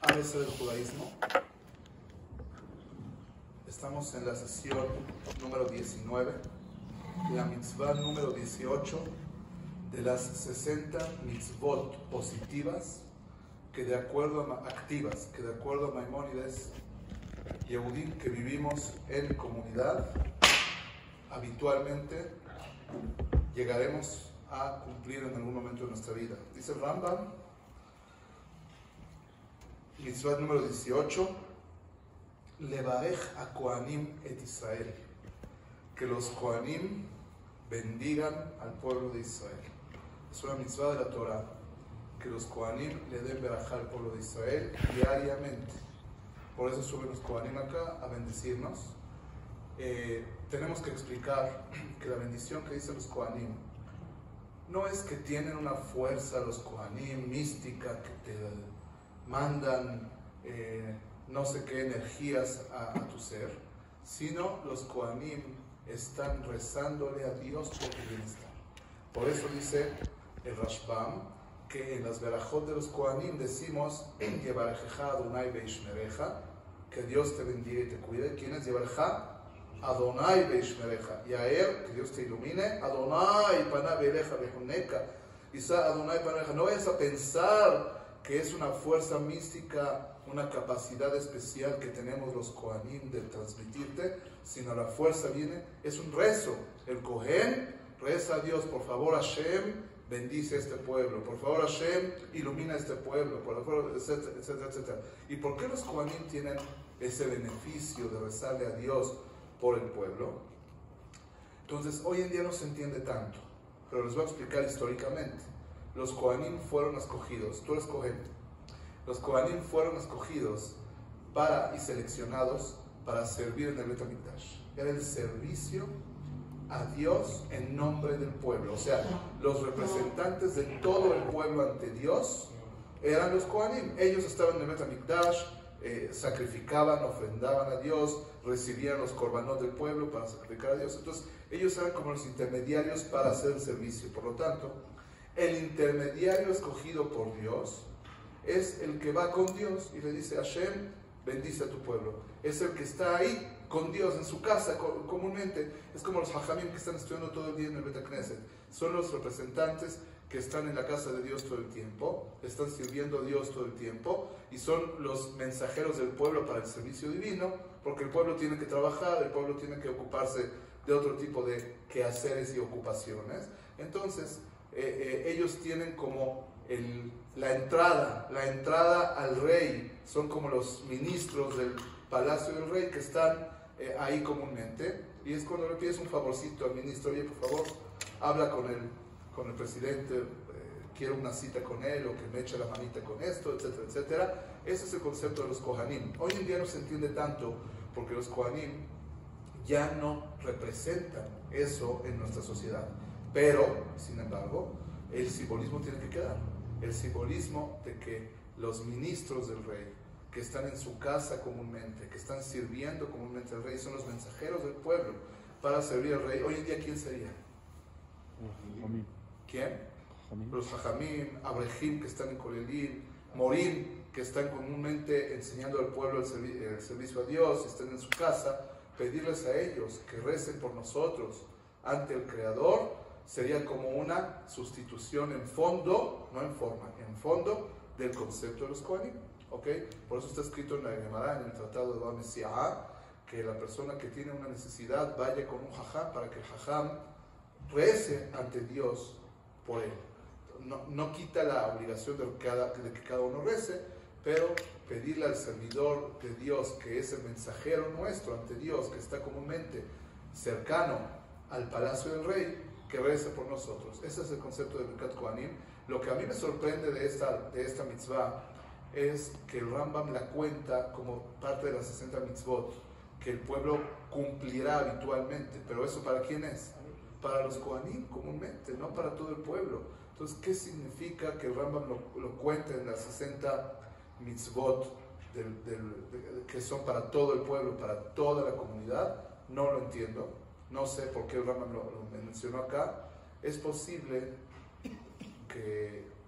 ABC del judaísmo. Estamos en la sesión número 19, la mitzvah número 18 de las 60 mitzvot positivas que de acuerdo a Maimónides, Yehudim que vivimos en comunidad, habitualmente llegaremos a cumplir en algún momento de nuestra vida. Dice el Rambam, mitzvah número 18, Levarech a Kohanim et Israel, que los Kohanim bendigan al pueblo de Israel. Es una mitzvah de la Torah, que los Kohanim le den verajá al pueblo de Israel diariamente. Por eso suben los Kohanim acá a bendecirnos. Tenemos que explicar que la bendición que dicen los Kohanim no es que tienen una fuerza los Kohanim mística que te mandan no sé qué energías a tu ser, sino los Kohanim están rezándole a Dios por tu bienestar. Por eso dice el Rashbam que en las verajot de los Kohanim decimos Yevarejeja Adonai Beishmereja, que Dios te bendiga y te cuide. ¿Quién es Yevareja? Adonai Beishmereja. Yaer, que Dios te ilumine. Adonai Pana Beleja Bejuneka. Isa Adonai Panabeja. No vayas a pensar que es una fuerza mística, una capacidad especial que tenemos los Kohanim de transmitirte, sino la fuerza viene, es un rezo. El Kohen reza a Dios, por favor Hashem, bendice a este pueblo, por favor Hashem, ilumina a este pueblo, por favor, etcétera, etcétera, etcétera. ¿Y por qué los Kohanim tienen ese beneficio de rezarle a Dios por el pueblo? Entonces, hoy en día no se entiende tanto, pero les voy a explicar históricamente. Los Kohanim fueron escogidos, tú eres Kohen. Los Kohanim fueron escogidos y seleccionados para servir en el Bet HaMikdash. Era el servicio a Dios en nombre del pueblo. O sea, los representantes de todo el pueblo ante Dios eran los Kohanim. Ellos estaban en el Bet HaMikdash, sacrificaban, ofrendaban a Dios, recibían los korbanot del pueblo para sacrificar a Dios. Entonces, ellos eran como los intermediarios para hacer el servicio. Por lo tanto, el intermediario escogido por Dios es el que va con Dios y le dice: Hashem, bendice a tu pueblo. Es el que está ahí con Dios en su casa comúnmente. Es como los hajamim que están estudiando todo el día en el Bet HaKnesset. Son los representantes que están en la casa de Dios todo el tiempo, están sirviendo a Dios todo el tiempo, y son los mensajeros del pueblo para el servicio divino, porque el pueblo tiene que trabajar, el pueblo tiene que ocuparse de otro tipo de quehaceres y ocupaciones. Entonces, ellos tienen como la entrada al rey, son como los ministros del palacio del rey que están ahí comúnmente, y es cuando le pides un favorcito al ministro: oye, por favor, habla con el presidente, quiero una cita con él, o que me eche la manita con esto, etcétera, etcétera. Ese es el concepto de los Kohanim. Hoy en día no se entiende tanto porque los Kohanim ya no representan eso en nuestra sociedad, pero, sin embargo, el simbolismo tiene que quedar. El simbolismo de que los ministros del rey, que están en su casa comúnmente, que están sirviendo comúnmente al rey, son los mensajeros del pueblo para servir al rey. Hoy en día, ¿quién sería? ¿Quién? Los hajamim, abrejim, que están en Kolelim, morim, que están comúnmente enseñando al pueblo el servicio a Dios, están en su casa. Pedirles a ellos que recen por nosotros ante el Creador sería como una sustitución en fondo, no en forma, en fondo del concepto de los Kohanim. ¿Okay? Por eso está escrito en la Gemara, en el Tratado de Bava Metzia, que la persona que tiene una necesidad vaya con un jajam para que el jajam rece ante Dios por él. No quita la obligación de que cada uno rece, pero pedirle al servidor de Dios, que es el mensajero nuestro ante Dios, que está comúnmente cercano al palacio del rey, que rece por nosotros. Ese es el concepto de Birkat Kohanim. Lo que a mí me sorprende de esta mitzvah es que el Rambam la cuenta como parte de las 60 mitzvot que el pueblo cumplirá habitualmente. Pero ¿eso para quién es? Para los Kohanim comúnmente, no para todo el pueblo. Entonces, ¿qué significa que el Rambam lo cuente en las 60 mitzvot que son para todo el pueblo, para toda la comunidad? No lo entiendo. No sé por qué el Rambam lo mencionó acá. Es posible que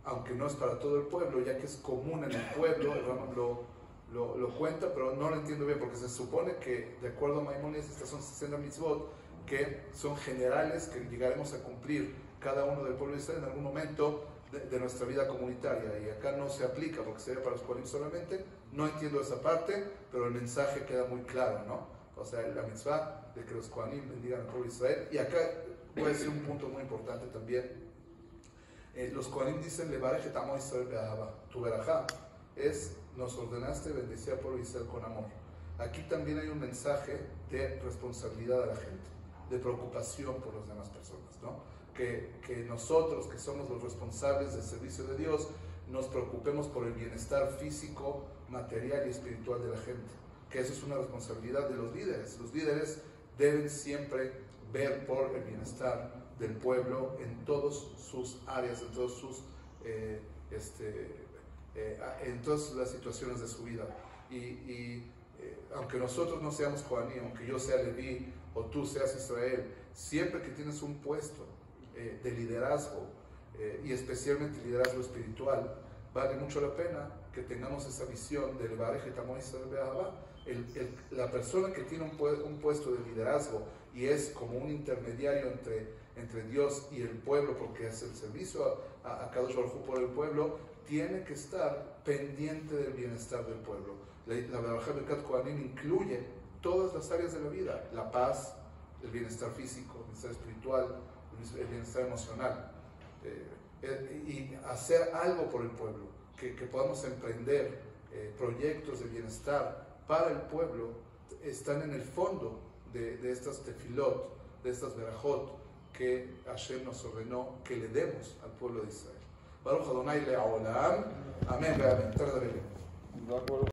aunque no es para todo el pueblo, ya que es común en el pueblo, el Rambam lo cuenta, pero no lo entiendo bien, porque se supone que, de acuerdo a Maimónides, estas son 60 mitzvot, que son generales, que llegaremos a cumplir cada uno del pueblo de Israel en algún momento de nuestra vida comunitaria, y acá no se aplica porque sería para los Kohanim solamente. No entiendo esa parte, pero el mensaje queda muy claro, ¿no? O sea, la mitzvah de que los Kohanim bendigan al pueblo de Israel. Y acá voy a decir un punto muy importante también. Los Kohanim dicen, Levarech et amo Israel be'ahava. Tu verajá es, nos ordenaste bendecir al pueblo de Israel con amor. Aquí también hay un mensaje de responsabilidad a la gente, de preocupación por las demás personas, ¿no? Que nosotros, que somos los responsables del servicio de Dios, nos preocupemos por el bienestar físico, material y espiritual de la gente. Que eso es una responsabilidad de los líderes. Los líderes deben siempre ver por el bienestar del pueblo en todas sus áreas, en todos sus en todas las situaciones de su vida. Aunque nosotros no seamos Kohanim, aunque yo sea Leví o tú seas Israel, siempre que tienes un puesto de liderazgo, y especialmente liderazgo espiritual, vale mucho la pena que tengamos esa visión de Levarech et amo Israel be'ahava. La persona que tiene un puesto de liderazgo y es como un intermediario entre Dios y el pueblo, porque hace el servicio a Kadosh Baruj Hu por el pueblo, tiene que estar pendiente del bienestar del pueblo. La Berajá Birkat Kohanim incluye todas las áreas de la vida: la paz, el bienestar físico, el bienestar espiritual, el bienestar emocional, y hacer algo por el pueblo, que podamos emprender proyectos de bienestar para el pueblo. Están en el fondo de estas tefilot, de estas berajot que Hashem nos ordenó que le demos al pueblo de Israel. Baruch Adonai le'olam. Amén. Amén.